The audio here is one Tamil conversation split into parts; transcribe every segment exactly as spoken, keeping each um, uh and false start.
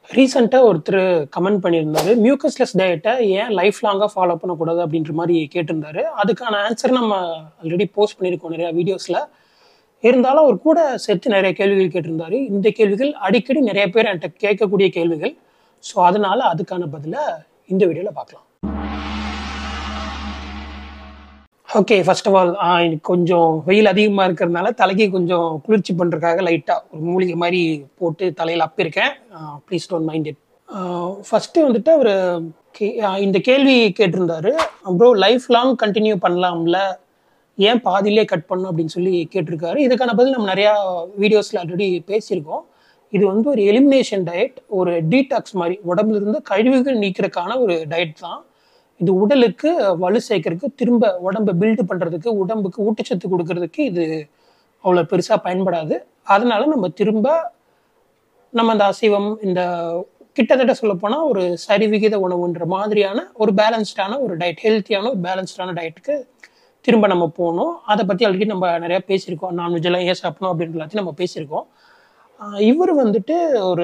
ரீசெண்டா ஒருத்தர் கமெண்ட் பண்ணியிருந்தாரு. மியூக்கஸ்லெஸ் டயட்ட ஏன் லைஃப் லாங்கா ஃபாலோ பண்ணக்கூடாது அப்படின்ற மாரி கேட்டிருந்தாரு. அதுக்கான ஆன்சர் நம்ம ஆல்ரெடி போஸ்ட் பண்ணியிருக்கோம் நிறைய வீடியோஸ்ல. இருந்தாலும் அவர் கூட சேர்த்து நிறைய கேள்விகள் கேட்டிருந்தாரு. இந்த கேள்விகள் அடிக்கடி நிறைய பேர் என்கிட்ட கேட்கக்கூடிய கேள்விகள். ஸோ அதனால அதுக்கான பதில இந்த வீடியோல பார்க்கலாம். ஓகே, ஃபர்ஸ்ட் ஆஃப் ஆல் எனக்கு கொஞ்சம் வெயில் அதிகமாக இருக்கிறதுனால தலைக்கு கொஞ்சம் குளிர்ச்சி பண்ணுறதுக்காக லைட்டாக ஒரு மூலிகை மாதிரி போட்டு தலையில் அப்பிருக்கேன். Please don't mind it. First வந்துட்டு அவர் கே இந்த கேள்வி கேட்டிருந்தாரு. ப்ரோ லைஃப் லாங் கண்டினியூ பண்ணலாம்ல, ஏன் பாதியிலே கட் பண்ணும் அப்படின்னு சொல்லி கேட்டிருக்காரு. இதுக்கான பதில் நம்ம நிறையா வீடியோஸில் ஆல்ரெடி பேசியிருக்கோம். இது வந்து ஒரு எலிமினேஷன் டயட், ஒரு டீடாக்ஸ் மாதிரி உடம்புல இருந்து கழிவுகள் நீக்கிறதுக்கான ஒரு டயட் தான். இது உடலுக்கு வலு சேர்க்கறதுக்கு, திரும்ப உடம்பை பில்டு பண்ணுறதுக்கு, உடம்புக்கு ஊட்டச்சத்து கொடுக்கறதுக்கு இது அவ்வளோ பெருசாக பயன்படாது. அதனால நம்ம திரும்ப நம்ம இந்த அசைவம், இந்த கிட்டத்தட்ட சொல்லப்போனால் ஒரு சரிவிகித உணவுன்ற மாதிரியான ஒரு பேலன்ஸ்டான ஒரு டயட், ஹெல்த்தியான ஒரு பேலன்ஸ்டான டயட்டுக்கு திரும்ப நம்ம போகணும். அதை பற்றி ஆல்ரெடி நம்ம நிறையா பேசியிருக்கோம். நான்வெஜ்ஜெல்லாம் ஏன் சாப்பிடணும் அப்படின்ற எல்லாத்தையும் நம்ம பேசியிருக்கோம். இவர் வந்துட்டு ஒரு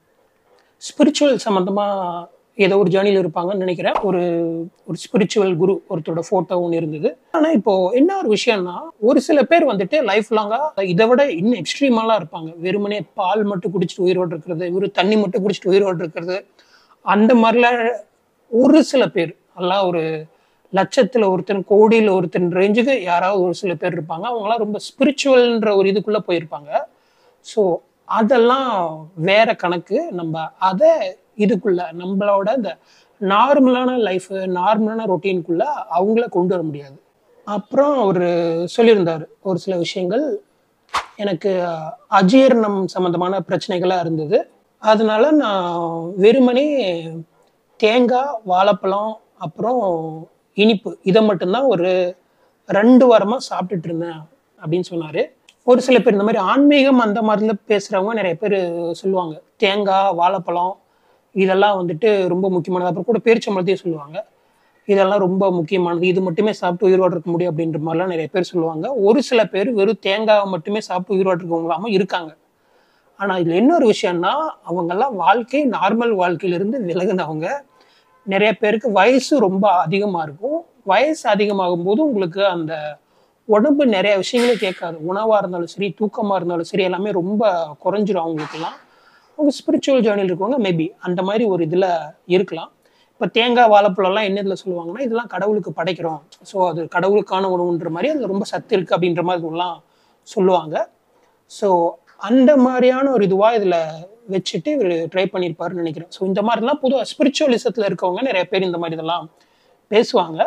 ஸ்பிரிச்சுவல் சம்மந்தமாக ஏதோ ஒரு ஜேர்னியில் இருப்பாங்கன்னு நினைக்கிறேன். ஒரு ஒரு ஸ்பிரிச்சுவல் குரு ஒருத்தரோட ஃபோட்டோ ஒன்று இருந்தது. ஆனால் இப்போது என்ன ஒரு விஷயம்னா, ஒரு சில பேர் வந்துட்டு லைஃப் லாங்காக இதை விட இன்னும் எக்ஸ்ட்ரீமாலாம் இருப்பாங்க. வெறுமனே பால் மட்டும் குடிச்சிட்டு உயிரோடு இருக்கிறது, வெறும் தண்ணி மட்டும் குடிச்சிட்டு உயிரோடு இருக்கிறது, அந்த மாதிரிலாம் ஒரு சில பேர், எல்லாம் ஒரு லட்சத்தில் ஒருத்தன், கோடியில் ஒருத்தன் ரேஞ்சுக்கு யாராவது ஒரு சில பேர் இருப்பாங்க. அவங்களாம் ரொம்ப ஸ்பிரிச்சுவல்ன்ற ஒரு இதுக்குள்ளே போயிருப்பாங்க. ஸோ அதெல்லாம் வேற கணக்கு. நம்ம அதை இதுக்குள்ள நம்மளோட இந்த நார்மலான லைஃப், நார்மலான ரொட்டீனுக்குள்ள அவங்கள கொண்டு வர முடியாது. அப்புறம் அவர் சொல்லியிருந்தார் ஒரு சில விஷயங்கள். எனக்கு அஜீரணம் சம்மந்தமான பிரச்சனைகளாக இருந்தது. அதனால நான் வெறுமனே தேங்காய், வாழைப்பழம், அப்புறம் இனிப்பு இதை மட்டும்தான் ஒரு ரெண்டு வாரமாக சாப்பிட்டுட்டு இருந்தேன் அப்படின்னு சொன்னார். ஒரு சில பேர் இந்த மாதிரி ஆன்மீகம் அந்த மாதிரிலாம் பேசுகிறவங்க நிறைய பேர் சொல்லுவாங்க, தேங்காய், வாழைப்பழம் இதெல்லாம் வந்துட்டு ரொம்ப முக்கியமானது. அப்புறம் கூட பேரிச்சம்பழத்தையும் சொல்லுவாங்க, இதெல்லாம் ரொம்ப முக்கியமானது, இது மட்டுமே சாப்பிட்டு உயிரோடு இருக்க முடியும் அப்படின்ற மாதிரிலாம் நிறைய பேர் சொல்லுவாங்க. ஒரு சில பேர் வெறும் தேங்காவை மட்டுமே சாப்பிட்டு உயிரோடு இருக்கவங்களாம இருக்காங்க. ஆனால் இதில் இன்னொரு விஷயம்னா, அவங்கெல்லாம் வாழ்க்கை நார்மல் வாழ்க்கையிலிருந்து விலகுனவங்க. நிறைய பேருக்கு வயசு ரொம்ப அதிகமாக இருக்கும். வயசு அதிகமாகும் போது உங்களுக்கு அந்த உடம்பு நிறைய விஷயங்களும் கேட்காது. உணவாக இருந்தாலும் சரி, தூக்கமாக இருந்தாலும் சரி, எல்லாமே ரொம்ப குறைஞ்சிரும் அவங்களுக்குலாம். அவங்க ஸ்பிரிச்சுவல் ஜேர்னியில் இருக்கவங்க மேபி அந்த மாதிரி ஒரு இதில் இருக்கலாம். இப்போ தேங்காய், வாழைப்பழம்லாம் என்ன இதில் சொல்லுவாங்கன்னா, இதெல்லாம் கடவுளுக்கு படைக்கிறோம், ஸோ அது கடவுளுக்கான உணவுன்ற மாதிரி அதில் ரொம்ப சத்து இருக்குது அப்படின்ற மாதிரி இதெல்லாம் சொல்லுவாங்க. ஸோ அந்த மாதிரியான ஒரு இதுவாக இதில் வச்சுட்டு இவர் ட்ரை பண்ணியிருப்பாருன்னு நினைக்கிறேன். ஸோ இந்த மாதிரிலாம் பொதுவாக ஸ்பிரிச்சுவலிசத்தில் இருக்கவங்க நிறைய பேர் இந்த மாதிரி இதெல்லாம் பேசுவாங்க.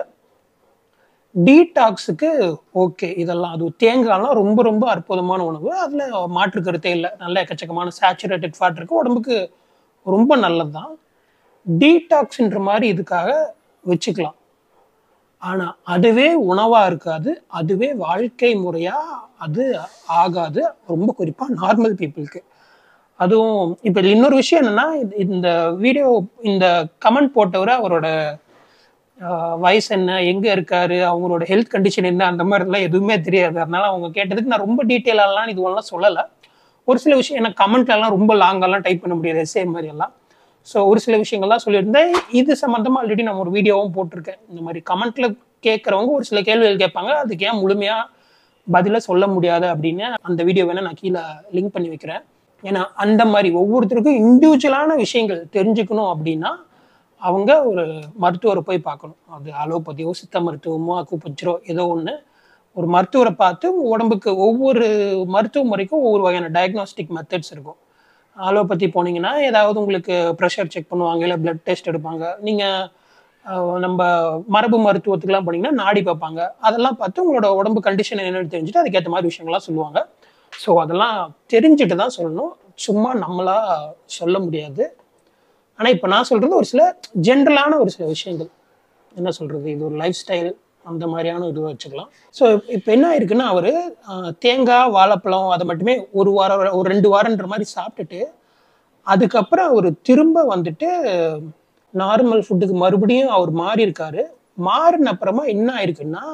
டீடாக்ஸுக்கு ஓகே, இதெல்லாம் அது தேங்காய்லாம் ரொம்ப ரொம்ப அற்புதமான உணவு, அதில் மாற்று கருத்தே இல்லை. நல்ல எக்கச்சக்கமான சேச்சுரேட்டட் ஃபேட் இருக்குது, உடம்புக்கு ரொம்ப நல்லது தான். டீடாக்ஸ்ன்ற மாதிரி இதுக்காக வச்சுக்கலாம். ஆனால் அதுவே உணவாக இருக்காது, அதுவே வாழ்க்கை முறையாக அது ஆகாது, ரொம்ப குறிப்பாக நார்மல் பீப்புளுக்கு. அதுவும் இப்போ இன்னொரு விஷயம் என்னென்னா, இந்த வீடியோ இந்த கமெண்ட் போட்டவரை அவரோட வயசு என்ன, எங்கே இருக்காரு, அவங்களோட ஹெல்த் கண்டிஷன் என்ன, அந்த மாதிரிலாம் எதுவுமே தெரியாது. அதனால அவங்க கேட்டதுக்கு நான் ரொம்ப டீட்டெயிலாலாம் இதுவெல்லாம் சொல்லலை. ஒரு சில விஷயம் எனக்கு கமெண்ட்லலாம் ரொம்ப லாங்கெல்லாம் டைப் பண்ண முடியாது, எஸ்ஏ மாதிரியெல்லாம். ஸோ ஒரு சில விஷயங்கள்லாம் சொல்லியிருந்தேன். இது சம்மந்தமாக ஆல்ரெடி நான் ஒரு வீடியோவும் போட்டிருக்கேன். இந்த மாதிரி கமெண்ட்டில் கேட்குறவங்க ஒரு சில கேள்விகள் கேட்பாங்க, அதுக்கு ஏன் முழுமையாக பதிலை சொல்ல முடியாது அப்படின்னு அந்த வீடியோ வேணால் நான் கீழே லிங்க் பண்ணி வைக்கிறேன். ஏன்னா அந்த மாதிரி ஒவ்வொருத்தருக்கும் இண்டிவிஜுவலான விஷயங்கள் தெரிஞ்சுக்கணும் அப்படின்னா அவங்க ஒரு மருத்துவரை போய் பார்க்கணும். அது அலோபதியோ, சித்த மருத்துவமோ, அக்குபஞ்சரோ ஏதோ ஒன்று, ஒரு மருத்துவரை பார்த்து உடம்புக்கு ஒவ்வொரு மருத்துவ முறைக்கும் ஒவ்வொரு வகையான டயக்னாஸ்டிக் மெத்தட்ஸ் இருக்கும். அலோபதி போனீங்கன்னா ஏதாவது உங்களுக்கு ப்ரெஷர் செக் பண்ணுவாங்க, இல்லை பிளட் டெஸ்ட் எடுப்பாங்க. நீங்கள் நம்ம மரபு மருத்துவத்துக்குலாம் போனீங்கன்னா நாடி பார்ப்பாங்க. அதெல்லாம் பார்த்து உங்களோட உடம்பு கண்டிஷன் என்னென்னு தெரிஞ்சுட்டு அதுக்கேற்ற மாதிரி விஷயங்கள்லாம் சொல்லுவாங்க. ஸோ அதெல்லாம் தெரிஞ்சுட்டு தான் சொல்லணும், சும்மா நம்மளா சொல்ல முடியாது. ஆனால் இப்போ நான் சொல்கிறது ஒரு சில ஜென்ரலான ஒரு சில விஷயங்கள். என்ன சொல்கிறது, இது ஒரு லைஃப் ஸ்டைல் அந்த மாதிரியான இதுவை வச்சுக்கலாம். ஸோ இப்போ என்ன ஆயிருக்குன்னா, அவர் தேங்காய், வாழைப்பழம் அதை மட்டுமே ஒரு வாரம் ஒரு ரெண்டு வாரன்ற மாதிரி சாப்பிட்டுட்டு அதுக்கப்புறம் அவர் திரும்ப வந்துட்டு நார்மல் ஃபுட்டுக்கு மறுபடியும் அவர் மாறி இருக்காரு. மாறின அப்புறமா என்ன ஆயிருக்குன்னா,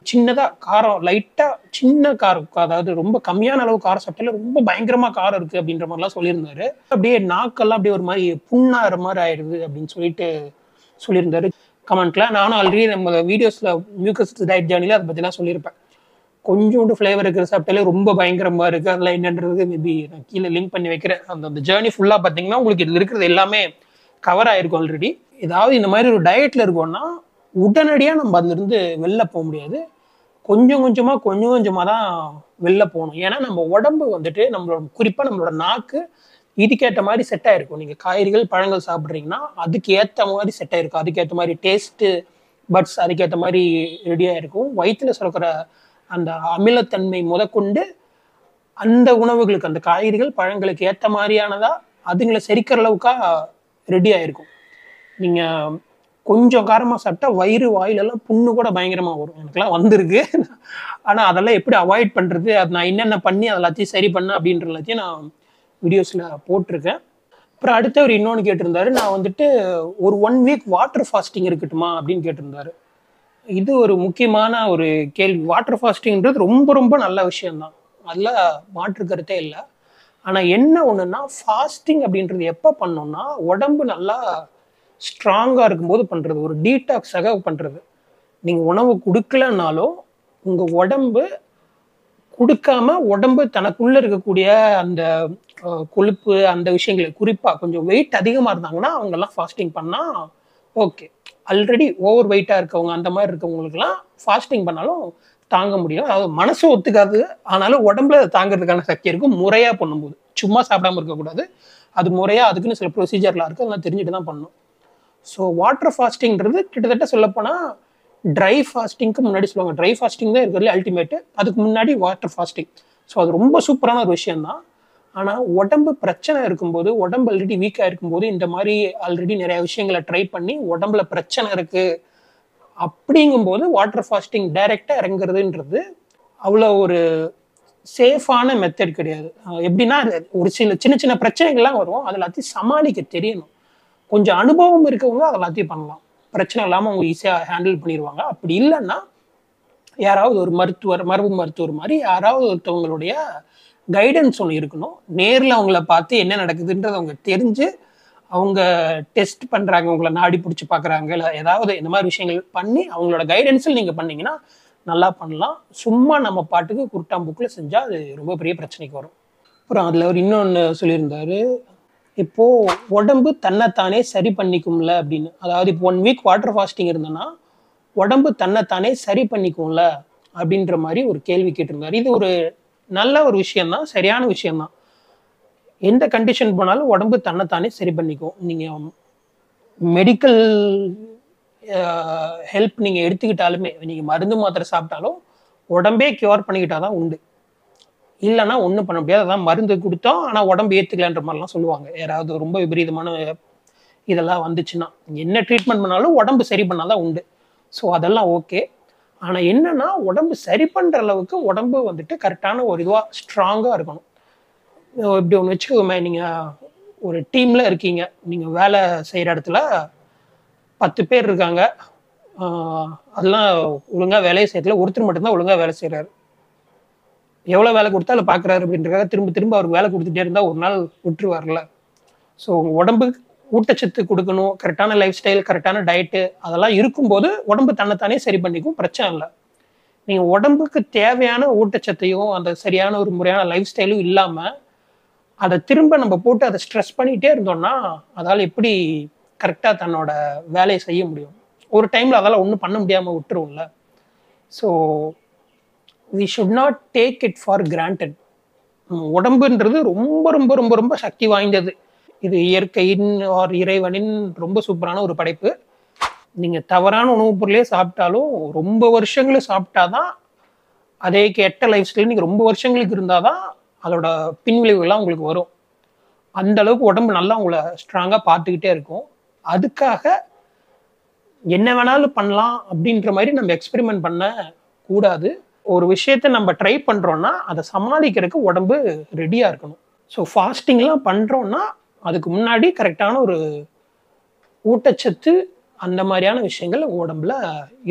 சின்னதாக காரம் லைட்டாக சின்ன காரம், அதாவது ரொம்ப கம்மியான அளவு காரம் சாப்பிட்டால ரொம்ப பயங்கரமாக காரம் இருக்குது அப்படின்ற மாதிரிலாம் சொல்லியிருந்தாரு. அப்படியே நாக்கெல்லாம் அப்படியே ஒரு மாதிரி புண்ணாகிற மாதிரி ஆயிடுது அப்படின்னு சொல்லிட்டு சொல்லியிருந்தாரு கமெண்ட்ல. நானும் ஆல்ரெடி நம்ம வீடியோஸில் மியூக்கஸ் டயட் ஜேர்னியில் அதை பற்றிலாம் சொல்லியிருப்பேன். கொஞ்சோண்டு ஃப்ளேவர் இருக்கிற சாப்பிட்டாலே ரொம்ப பயங்கரமாக இருக்குது. அதெல்லாம் என்னன்றது மேபி நான் கீழே லிங்க் பண்ணி வைக்கிறேன். அந்த அந்த ஜேர்னி ஃபுல்லாக பார்த்தீங்கன்னா உங்களுக்கு இதில் இருக்கிறது எல்லாமே கவர் ஆகிருக்கும் ஆல்ரெடி. ஏதாவது இந்த மாதிரி ஒரு டயட்டில் இருக்கோம்னா உடனடியாக நம்ம அதுலேருந்து வெளில போக முடியாது. கொஞ்சம் கொஞ்சமாக கொஞ்சம் கொஞ்சமாக தான் வெளில போகணும். ஏன்னா நம்ம உடம்பு வந்துட்டு நம்மளோட குறிப்பாக நம்மளோட நாக்கு இதுக்கேற்ற மாதிரி செட் ஆகிருக்கும். நீங்கள் காய்கறிகள் பழங்கள் சாப்பிட்றீங்கன்னா அதுக்கு ஏற்ற மாதிரி செட் ஆகிருக்கும். அதுக்கேற்ற மாதிரி டேஸ்ட்டு பட்ஸ் அதுக்கேற்ற மாதிரி ரெடியாக இருக்கும். வயிற்றில் சுரக்கிற அந்த அமிலத்தன்மை முதற்கொண்டு அந்த உணவுகளுக்கு அந்த காய்கறிகள் பழங்களுக்கு ஏற்ற மாதிரியானதாக அதுங்களை செரிக்கிற அளவுக்கா ரெடி ஆகிருக்கும். நீங்கள் கொஞ்சம் காரமாக சாப்பிட்டா வயிறு வாயிலெல்லாம் புண்ணு கூட பயங்கரமாக வரும். எனக்குலாம் வந்திருக்கு. ஆனால் அதெல்லாம் எப்படி அவாய்ட் பண்ணுறது, அது நான் என்னென்ன பண்ணி அதெல்லாத்தையும் சரி பண்ணேன் அப்படின்ற எல்லாத்தையும் நான் வீடியோஸில் போட்டிருக்கேன். அப்புறம் அடுத்தவர் இன்னொன்று கேட்டிருந்தாரு, நான் வந்துட்டு ஒரு ஒன் வீக் வாட்டர் ஃபாஸ்டிங் இருக்கட்டுமா அப்படின்னு கேட்டிருந்தாரு. இது ஒரு முக்கியமான ஒரு கேள்வி. வாட்டர் ஃபாஸ்டிங்கிறது ரொம்ப ரொம்ப நல்ல விஷயம்தான், அதில் மாற்று கருத்தே இல்லை. ஆனால் என்ன ஒன்றுன்னா ஃபாஸ்டிங் அப்படின்றது எப்போ பண்ணோம்னா உடம்பு நல்லா ஸ்ட்ராங்காக இருக்கும்போது பண்ணுறது, ஒரு டீடாக்ஸாக பண்ணுறது. நீங்கள் உணவு கொடுக்கலனாலும் உங்கள் உடம்பு கொடுக்காம உடம்பு தனக்குள்ளே இருக்கக்கூடிய அந்த கொழுப்பு அந்த விஷயங்கள், குறிப்பாக கொஞ்சம் வெயிட் அதிகமாக இருந்தாங்கன்னா அவங்கெல்லாம் ஃபாஸ்டிங் பண்ணால் ஓகே. ஆல்ரெடி ஓவர் வெயிட்டாக இருக்கவங்க அந்த மாதிரி இருக்கவங்களுக்குலாம் ஃபாஸ்டிங் பண்ணாலும் தாங்க முடியும். அதாவது மனசு ஒத்துக்காது, ஆனாலும் உடம்புல தாங்கிறதுக்கான சக்தி இருக்கும் முறையாக பண்ணும்போது. சும்மா சாப்பிடாம இருக்கக்கூடாது, அது முறையாக அதுக்குன்னு சில ப்ரொசீஜர்லாம் இருக்குது, அதெல்லாம் தெரிஞ்சுட்டு தான் பண்ணணும். ஸோ வாட்டர் ஃபாஸ்டிங்கிறது கிட்டத்தட்ட சொல்லப்போனால் ட்ரை ஃபாஸ்டிங்க்கு முன்னாடி சொல்லுவாங்க. ட்ரை ஃபாஸ்டிங் தான் இருக்கிறதுல அல்டிமேட்டு, அதுக்கு முன்னாடி வாட்டர் ஃபாஸ்டிங். ஸோ அது ரொம்ப சூப்பரான ஒரு விஷயம்தான். ஆனால் உடம்பு பிரச்சனை இருக்கும்போது, உடம்பு ஆல்ரெடி வீக்காக இருக்கும்போது இந்த மாதிரி ஆல்ரெடி நிறைய விஷயங்களை ட்ரை பண்ணி உடம்புல பிரச்சனை இருக்குது அப்படிங்கும்போது வாட்டர் ஃபாஸ்டிங் டைரெக்டாக இறங்குறதுன்றது அவ்வளோ ஒரு சேஃபான மெத்தட் கிடையாது. எப்படின்னா ஒரு சில சின்ன சின்ன பிரச்சனைகள்லாம் வரும், அது எல்லாத்தையும் சமாளிக்க தெரியணும். கொஞ்சம் அனுபவம் இருக்கவங்க அது எல்லாத்தையும் பண்ணலாம், பிரச்சனை இல்லாமல் அவங்க ஈஸியாக ஹேண்டில் பண்ணிடுவாங்க. அப்படி இல்லைன்னா யாராவது ஒரு மருத்துவர், மரபு மருத்துவர் மாதிரி யாராவது ஒருத்தவங்களுடைய கைடன்ஸ் ஒன்று இருக்கணும். நேரில் அவங்கள பார்த்து என்ன நடக்குதுன்றது அவங்க தெரிஞ்சு அவங்க டெஸ்ட் பண்ணுறாங்க, உங்களை நாடி பிடிச்சி பார்க்குறாங்க, இல்லை ஏதாவது இந்த மாதிரி விஷயங்கள் பண்ணி அவங்களோட கைடன்ஸில் நீங்கள் பண்ணிங்கன்னா நல்லா பண்ணலாம். சும்மா நம்ம பாட்டுக்கு குருட்டாம்பூக்கில் செஞ்சால் அது ரொம்ப பெரிய பிரச்சனைக்கு வரும். அப்புறம் அதில் அவர் இன்னொன்று சொல்லியிருந்தாரு, இப்போது உடம்பு தன்னைத்தானே சரி பண்ணிக்கும்ல அப்படின்னு. அதாவது இப்போ ஒன் வீக் வாட்டர் ஃபாஸ்டிங் இருந்தோன்னா உடம்பு தன்னைத்தானே சரி பண்ணிக்கும்ல அப்படின்ற மாதிரி ஒரு கேள்வி கேட்டிருந்தாரு. இது ஒரு நல்ல ஒரு விஷயம்தான், சரியான விஷயம்தான். எந்த கண்டிஷன் போனாலும் உடம்பு தன்னைத்தானே சரி பண்ணிக்கும். நீங்கள் மெடிக்கல் ஹெல்ப் நீங்கள் எடுத்துக்கிட்டாலுமே, நீங்கள் மருந்து மாத்திரை சாப்பிட்டாலும் உடம்பே கியூர் பண்ணிக்கிட்டால் தான் உண்டு, இல்லைன்னா ஒன்றும் பண்ண முடியாது. அதான் மருந்து கொடுத்தோம் ஆனால் உடம்பு ஏற்றுக்கலான்ற மாதிரிலாம் சொல்லுவாங்க. யாராவது ரொம்ப விபரீதமான இதெல்லாம் வந்துச்சுன்னா என்ன ட்ரீட்மெண்ட் பண்ணாலும் உடம்பு சரி பண்ணால் தான் உண்டு. ஸோ அதெல்லாம் ஓகே. ஆனால் என்னன்னா உடம்பு சரி பண்ணுற அளவுக்கு உடம்பு வந்துட்டு கரெக்டான ஒரு இதுவாக ஸ்ட்ராங்காக இருக்கணும். இப்படி ஒன்று வச்சுக்கோமே, நீங்கள் ஒரு டீமில் இருக்கீங்க, நீங்கள் வேலை செய்கிற இடத்துல பத்து பேர் இருக்காங்க, அதெல்லாம் ஒழுங்காக வேலையை செய்யறதுல ஒருத்தர் மட்டும்தான் ஒழுங்காக வேலை செய்கிறாரு. எவ்வளோ வேலை கொடுத்தா அதில் பார்க்குறாரு அப்படின்றக்காக திரும்ப திரும்ப அவருக்கு வேலை கொடுத்துட்டே இருந்தால் ஒரு நாள் விட்டுருவார்ல. ஸோ உங்கள் உடம்புக்கு ஊட்டச்சத்து கொடுக்கணும், கரெக்டான லைஃப் ஸ்டைல், கரெக்டான டயட்டு அதெல்லாம் இருக்கும்போது உடம்பு தன்னைத்தானே சரி பண்ணிக்கும், பிரச்சனை இல்லை. நீங்கள் உடம்புக்கு தேவையான ஊட்டச்சத்தையும் அந்த சரியான ஒரு முறையான லைஃப் ஸ்டைலும் இல்லாமல் அதை திரும்ப நம்ம போட்டு அதை ஸ்ட்ரெஸ் பண்ணிகிட்டே இருந்தோம்னா அதால் எப்படி கரெக்டாக தன்னோட வேலையை செய்ய முடியும்? ஒரு டைமில் அதெல்லாம் ஒன்றும் பண்ண முடியாமல் விட்டுருவோம்ல. So we should not take it for granted. உடம்புன்றது ரொம்ப ரொம்ப ரொம்ப ரொம்ப சக்தி வாய்ந்தது. இது இயற்கையின் ஆர் இறைவனின் ரொம்ப சூப்பரான ஒரு படைப்பு. நீங்கள் தவறான உணவுப் பொருளே சாப்பிட்டாலும் ரொம்ப வருஷங்களும் சாப்பிட்டாதான் அதே கெட்ட லைஃப் ஸ்டைல் நீங்கள் ரொம்ப வருஷங்களுக்கு இருந்தால் தான் அதோட பின்விளைவுகள்லாம் உங்களுக்கு வரும். அந்த அளவுக்கு உடம்பு நல்லா உங்களை ஸ்ட்ராங்காக பார்த்துக்கிட்டே இருக்கும். அதுக்காக என்ன வேணாலும் பண்ணலாம் அப்படின்ற மாதிரி நம்ம எக்ஸ்பெரிமெண்ட் பண்ண கூடாது. ஒரு விஷயத்த நம்ம ட்ரை பண்ணுறோன்னா அதை சமாளிக்கிறதுக்கு உடம்பு ரெடியாக இருக்கணும். ஸோ ஃபாஸ்டிங்லாம் பண்ணுறோன்னா அதுக்கு முன்னாடி கரெக்டான ஒரு ஊட்டச்சத்து அந்த மாதிரியான விஷயங்கள் உடம்புல இருக்கணும்.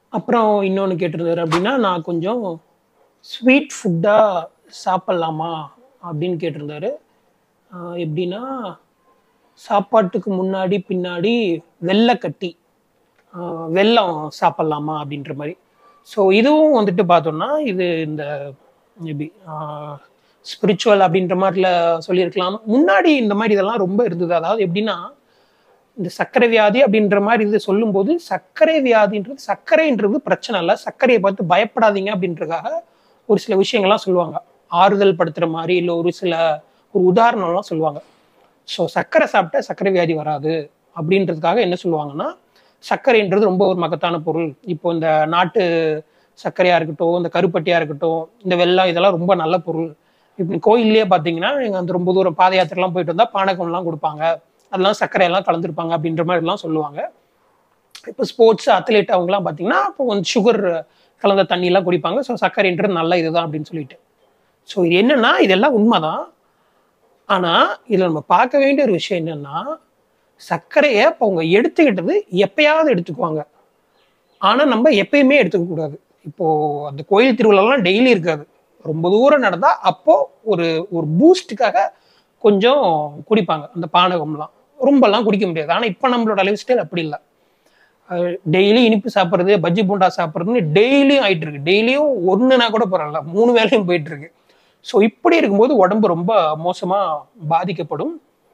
அப்புறம் இன்னொன்று கேட்டிருந்தாரு அப்படின்னா, நான் கொஞ்சம் ஸ்வீட் ஃபுட்டாக சாப்பிட்லாமா அப்படின்னு கேட்டிருந்தாரு. ஆஹ் எப்படின்னா, சாப்பாட்டுக்கு முன்னாடி பின்னாடி வெள்ளை கட்டி ஆஹ் வெல்லம் சாப்பிட்லாமா அப்படின்ற மாதிரி. ஸோ இதுவும் வந்துட்டு பார்த்தோம்னா, இது இந்த எப்படி ஸ்பிரிச்சுவல் அப்படின்ற மாதிரில சொல்லியிருக்கலாம். முன்னாடி இந்த மாதிரி இதெல்லாம் ரொம்ப இருந்தது. அதாவது எப்படின்னா, இந்த சர்க்கரை வியாதி அப்படின்ற மாதிரி இது சொல்லும்போது, சர்க்கரை வியாதின்றது சர்க்கரைன்றது பிரச்சனை இல்லை, சர்க்கரையை பார்த்து பயப்படாதீங்க அப்படின்றதுக்காக ஒரு சில விஷயங்கள்லாம் சொல்லுவாங்க. ஆறுதல் படுத்துற மாதிரி, இல்லை ஒரு சில ஒரு உதாரணம்லாம் சொல்லுவாங்க. ஸோ சர்க்கரை சாப்பிட்டா சர்க்கரை வியாதி வராது அப்படின்றதுக்காக என்ன சொல்லுவாங்கன்னா, சர்க்கரைன்றது ரொம்ப ஒரு மகத்தான பொருள். இப்போ இந்த நாட்டு சர்க்கரையா இருக்கட்டும், இந்த கருப்பட்டியா இருக்கட்டும், இந்த வெல்லம் இதெல்லாம் ரொம்ப நல்ல பொருள். இப்போ கோயிலே பார்த்தீங்கன்னா, நீங்கள் அந்த ரொம்ப தூரம் பாத யாத்திரைலாம் போயிட்டு வந்தால் பானகம்லாம் கொடுப்பாங்க, அதெல்லாம் சர்க்கரையெல்லாம் கலந்துருப்பாங்க அப்படின்ற மாதிரிலாம் சொல்லுவாங்க. இப்போ ஸ்போர்ட்ஸ் அத்லெட் அவங்கலாம் பார்த்தீங்கன்னா, இப்போ கொஞ்சம் சுகர் கலந்த தண்ணியெல்லாம் குடிப்பாங்க. ஸோ சர்க்கரைன்றது நல்ல இதுதான் அப்படின்னு சொல்லிட்டு. ஸோ இது என்னன்னா, இதெல்லாம் உண்மைதான். ஆனால் இதில் நம்ம பார்க்க வேண்டிய ஒரு விஷயம் என்னன்னா, சர்க்கரையை இப்போ அவங்க எடுத்துக்கிட்டது எப்பயாவது எடுத்துக்குவாங்க. ஆனால் நம்ம எப்பயுமே எடுத்துக்க கூடாது. இப்போ அந்த கோயில் திருவிழாலாம் டெய்லி இருக்காது. ரொம்ப தூரம் நடந்தா அப்போ ஒரு ஒரு பூஸ்டுக்காக கொஞ்சம் குடிப்பாங்க அந்த பானகம்லாம். ரொம்பலாம் குடிக்க முடியாது. ஆனால் இப்போ நம்மளோட லைஃப் ஸ்டைல் அப்படி இல்லை. டெய்லி இனிப்பு சாப்பிட்றது, பஜ்ஜி பூண்டா சாப்பிட்றதுன்னு டெய்லியும் ஆயிட்டு இருக்கு. டெய்லியும் ஒன்றுனா கூட பரவாயில்ல, மூணு வேலையும் போயிட்டு இருக்கு. ஸோ இப்படி இருக்கும்போது உடம்பு ரொம்ப மோசமாக பாதிக்கப்படும்.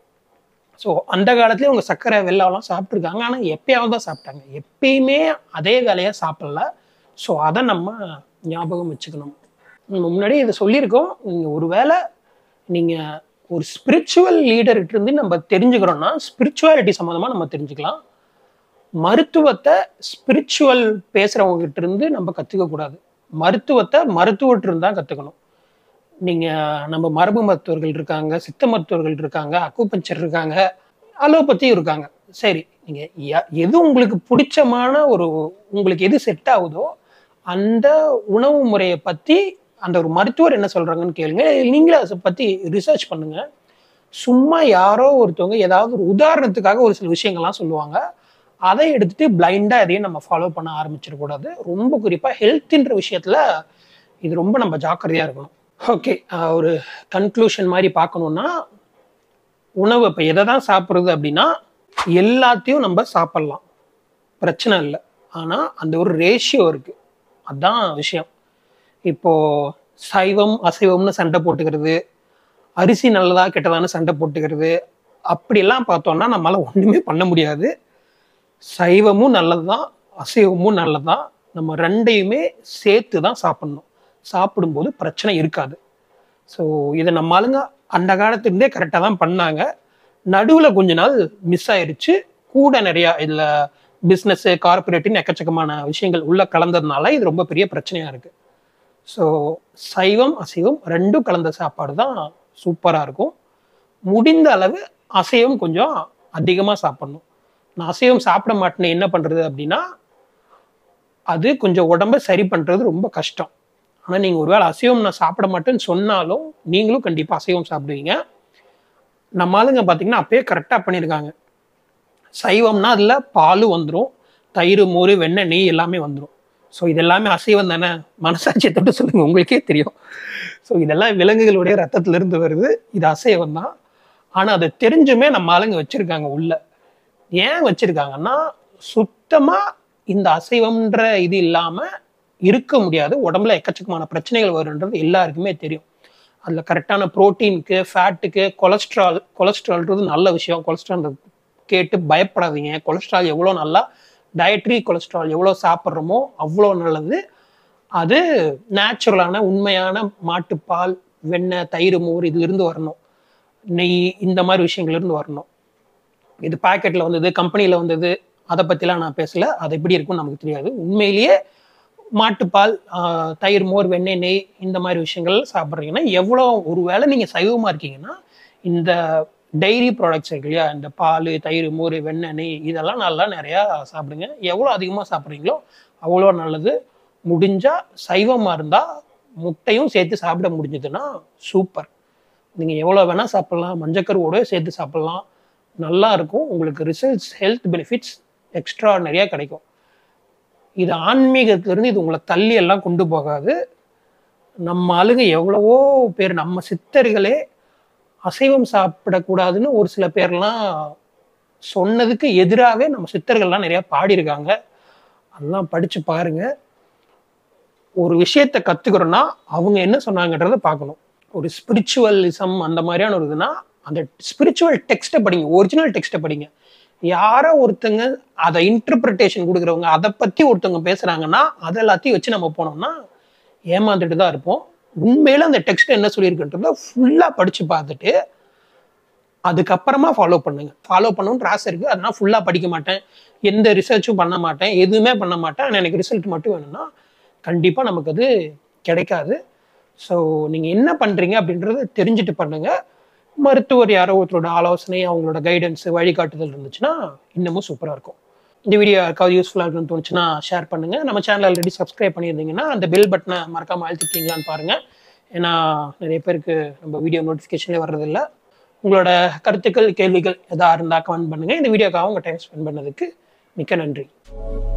ஸோ அந்த காலத்துலேயே அவங்க சர்க்கரை வெல்லம்லாம் சாப்பிட்ருக்காங்க. ஆனால் எப்பயாவது தான் சாப்பிட்டாங்க, எப்பயுமே அதே வேலையாக சாப்பிடல. ஸோ அதை நம்ம ஞாபகம் வச்சுக்கணும். நம்ம முன்னாடி இதை சொல்லியிருக்கோம். நீங்கள் ஒரு வேளை நீங்கள் ஒரு ஸ்பிரிச்சுவல் லீடர்கிட்ட இருந்து நம்ம தெரிஞ்சுக்கிறோம்னா, ஸ்பிரிச்சுவாலிட்டி சம்மந்தமாக நம்ம தெரிஞ்சுக்கலாம். மருத்துவத்தை ஸ்பிரிச்சுவல் பேசுகிறவங்க கிட்ட இருந்து நம்ம கற்றுக்கக்கூடாது. மருத்துவத்தை மருத்துவர்கிட்ட தான் கற்றுக்கணும். நீங்கள் நம்ம மரபு மருத்துவர்கள் இருக்காங்க, சித்த மருத்துவர்கள் இருக்காங்க, அக்குபஞ்சர் இருக்காங்க, அலோபதியும் இருக்காங்க. சரி, நீங்கள் எது உங்களுக்கு பிடிச்சமான ஒரு உங்களுக்கு எது செட் ஆகுதோ அந்த உணவு முறையை பற்றி அந்த ஒரு மருத்துவர் என்ன சொல்கிறாங்கன்னு கேளுங்க. நீங்களே அதை பற்றி ரிசர்ச் பண்ணுங்க. சும்மா யாரோ ஒருத்தவங்க ஏதாவது ஒரு உதாரணத்துக்காக ஒரு சில விஷயங்கள்லாம் சொல்லுவாங்க, அதை எடுத்துட்டு பிளைண்டாக எதையும் நம்ம ஃபாலோ பண்ண ஆரம்பிச்சிடக்கூடாது. ரொம்ப குறிப்பாக ஹெல்த்ன்ற விஷயத்தில் இது ரொம்ப நம்ம ஜாக்கிரதையாக இருக்கணும். ஓகே, ஒரு கன்க்ளூஷன் மாதிரி பார்க்கணுன்னா, உணவு இப்போ எதை தான் சாப்பிட்றது அப்படின்னா, எல்லாத்தையும் நம்ம சாப்பிட்லாம், பிரச்சனை இல்லை. ஆனால் அந்த ஒரு ரேஷியோ இருக்குது, அதுதான் விஷயம். இப்போது சைவம் அசைவம்னு சண்டை போட்டுக்கிறது, அரிசி நல்லதா கெட்டதான்னு சண்டை போட்டுக்கிறது, அப்படியெல்லாம் பார்த்தோன்னா நம்மளால் ஒன்றுமே பண்ண முடியாது. சைவமும் நல்லது தான், அசைவமும் நல்லது தான். நம்ம ரெண்டையுமே சேர்த்து தான் சாப்பிட்ணும். சாப்பிடும்போது பிரச்சனை இருக்காது. ஸோ இதை நம்ம ஆளுங்க அந்த காலத்துலேருந்தே கரெக்டாக தான் பண்ணாங்க. நடுவில் கொஞ்ச நாள் மிஸ் ஆயிடுச்சு. கூட நிறையா இதில் பிஸ்னஸ்ஸு, கார்பரேட்டுன்னு எக்கச்சக்கமான விஷயங்கள் உள்ளே கலந்ததுனால இது ரொம்ப பெரிய பிரச்சனையாக இருக்குது. ஸோ சைவம் அசைவம் ரெண்டும் கலந்த சாப்பாடு தான் சூப்பராக இருக்கும். முடிந்த அளவு அசைவம் கொஞ்சம் அதிகமாக சாப்பிட்ணும். நான் அசைவம் சாப்பிட மாட்டேன்னு என்ன பண்ணுறது அப்படின்னா, அது கொஞ்சம் உடம்பை சரி பண்ணுறது ரொம்ப கஷ்டம். ஆனால் நீங்கள் ஒரு வேளை அசைவம் நான் சாப்பிட மாட்டேன்னு சொன்னாலும் நீங்களும் கண்டிப்பாக அசைவம் சாப்பிடுவீங்க. நம்ம ஆளுங்க பார்த்தீங்கன்னா அப்பயே கரெக்டாக பண்ணியிருக்காங்க. சைவம்னா அதில் பாலும் வந்துடும், தயிர், மோர், வெண்ணெய், நெய் எல்லாமே வந்துடும். ஸோ இதெல்லாமே அசைவம் தானே, மனசாட்சியை தொட்டு சொல்லுங்கள், உங்களுக்கே தெரியும். ஸோ இதெல்லாம் விலங்குகளுடைய ரத்தத்திலிருந்து வருது, இது அசைவம் தான். ஆனால் அதை தெரிஞ்சுமே நம்ம ஆளுங்க வச்சுருக்காங்க உள்ள. ஏன் வச்சுருக்காங்கன்னா, சுத்தமாக இந்த அசைவம்ன்ற இது இல்லாமல் இருக்க முடியாது. உடம்புல எக்கச்சக்கமான பிரச்சனைகள் வருன்றது எல்லாருக்குமே தெரியும். அதில் கரெக்டான ப்ரோட்டீனுக்கு, ஃபேட்டுக்கு, கொலஸ்ட்ரால் கொலஸ்ட்ரால்ன்றது நல்ல விஷயம். கொலஸ்ட்ரால் கேட்டு பயப்படாதீங்க. கொலஸ்ட்ரால் எவ்வளோ நல்லா, டயட்ரி கொலஸ்ட்ரால் எவ்வளோ சாப்பிட்றோமோ அவ்வளோ நல்லது. அது நேச்சுரலான உண்மையான மாட்டுப்பால், வெண்ணெய், தயிர், மோர் இதுலேருந்து வரணும். நெய், இந்த மாதிரி விஷயங்கள்லேருந்து வரணும். இது பேக்கெட்டில் வந்தது, கம்பெனியில் வந்தது, அதை பற்றிலாம் நான் பேசலை. அது எப்படி இருக்குன்னு நமக்கு தெரியாது. உண்மையிலேயே மாட்டுப்பால், தயிர், மோர், வெண்ணெய், நெய் இந்த மாதிரி விஷயங்கள் சாப்பிட்றீங்கன்னா எவ்வளோ, ஒரு வேளை நீங்கள் சைவமாக இருக்கீங்கன்னா இந்த டைரி ப்ராடக்ட்ஸ் இருக்கு இல்லையா, இந்த பால், தயிர், மோர், வெண்ணெய், நெய் இதெல்லாம் நல்லா நிறையா சாப்பிடுங்க. எவ்வளோ அதிகமாக சாப்பிட்றீங்களோ அவ்வளோ நல்லது. முடிஞ்சால் சைவமாக இருந்தால் முட்டையும் சேர்த்து சாப்பிட முடிஞ்சதுன்னா சூப்பர். நீங்கள் எவ்வளோ வேணால் சாப்பிட்லாம், மஞ்சக்கருவோட சேர்த்து சாப்பிட்லாம், நல்லா இருக்கும். உங்களுக்கு ரிசல்ட்ஸ், ஹெல்த் பெனிஃபிட்ஸ் எக்ஸ்ட்ரா நிறையா கிடைக்கும். இது ஆன்மீகத்திலிருந்து இது உங்களை தள்ளி எல்லாம் கொண்டு போகாது. நம்ம ஆளுங்க எவ்வளவோ பேர், நம்ம சித்தர்களே அசைவம் சாப்பிடக்கூடாதுன்னு ஒரு சில பேர்லாம் சொன்னதுக்கு எதிராகவே நம்ம சித்தர்கள்லாம் நிறைய பாடியிருக்காங்க. அதெல்லாம் படிச்சு பாருங்க. ஒரு விஷயத்த கத்துக்கிறோம்னா அவங்க என்ன சொன்னாங்கன்றத பார்க்கணும். ஒரு ஸ்பிரிச்சுவலிசம் அந்த மாதிரியான ஒரு இதுனா அந்த ஸ்பிரிச்சுவல் டெக்ஸ்ட்டை படிங்க, ஒரிஜினல் டெக்ஸ்ட்டை படிங்க. யாரோ ஒருத்தங்க அதை இன்டர்பிரிட்டேஷன் கொடுக்குறவங்க அதை பத்தி ஒருத்தவங்க பேசுறாங்கன்னா அதை எல்லாத்தையும் வச்சு நம்ம போனோம்னா ஏமாந்துட்டு தான் இருப்போம். உண்மையில அந்த டெக்ஸ்ட் என்ன சொல்லியிருக்குன்றத ஃபுல்லா படிச்சு பார்த்துட்டு அதுக்கப்புறமா ஃபாலோ பண்ணுங்க. ஃபாலோ பண்ணணுன்ற ஆசை இருக்கு, அதனால ஃபுல்லா படிக்க மாட்டேன், எந்த ரிசர்ச்சும் பண்ண மாட்டேன், எதுவுமே பண்ண மாட்டேன், ஆனால் எனக்கு ரிசல்ட் மட்டும் வேணும்னா கண்டிப்பா நமக்கு அது கிடைக்காது. ஸோ நீங்க என்ன பண்றீங்க அப்படின்றத தெரிஞ்சுட்டு பண்ணுங்க. மருத்துவர் யாரோ ஒருத்தரோட ஆலோசனை, அவங்களோட கைடன்ஸ், வழிகாட்டுதல் இருந்துச்சுன்னா இன்னமும் சூப்பராக இருக்கும். இந்த வீடியோ யாருக்காவது யூஸ்ஃபுல்லாக இருக்குன்னு தோணுச்சுன்னா ஷேர் பண்ணுங்க. நம்ம சேனல் ஆல்ரெடி சப்ஸ்கிரைப் பண்ணியிருந்தீங்கன்னா அந்த பெல் பட்டனை மறக்காம அழுத்திட்டீங்களான்னு பாருங்க. ஏன்னா நிறைய பேருக்கு நம்ம வீடியோ நோட்டிஃபிகேஷனே வர்றதில்லை. உங்களோட கருத்துக்கள், கேள்விகள் எதா இருந்தால் கமெண்ட் பண்ணுங்க. இந்த வீடியோக்காக உங்கள் டைம் ஸ்பெண்ட் பண்ணதுக்கு மிக்க நன்றி.